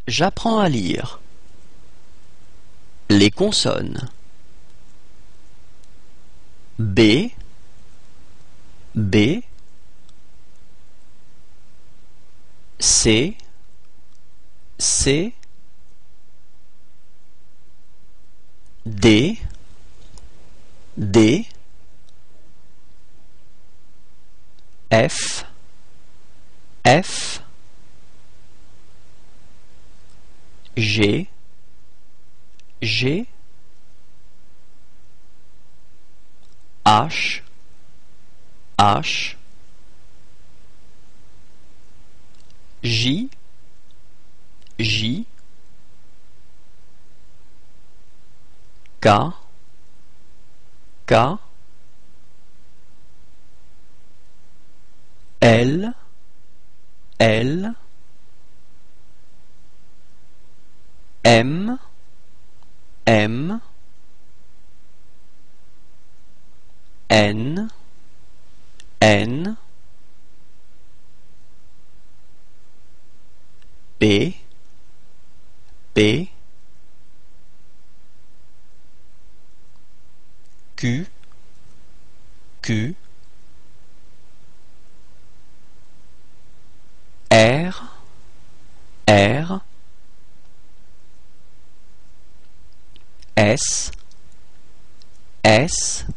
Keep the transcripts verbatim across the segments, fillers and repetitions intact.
J'apprends à lire. Les consonnes. B, B, C, C, D, D, F, F, G, G, H, H, J, J, K, K, L, L, M, M, N, N, P, P, Q, Q, R, R, S, S,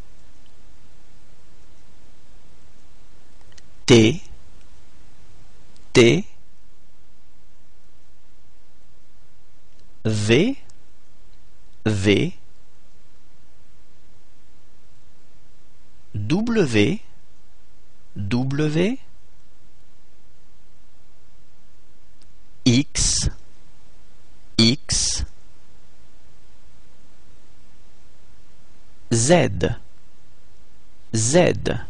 T, T, V, V, W, W, X, X, Z, Z.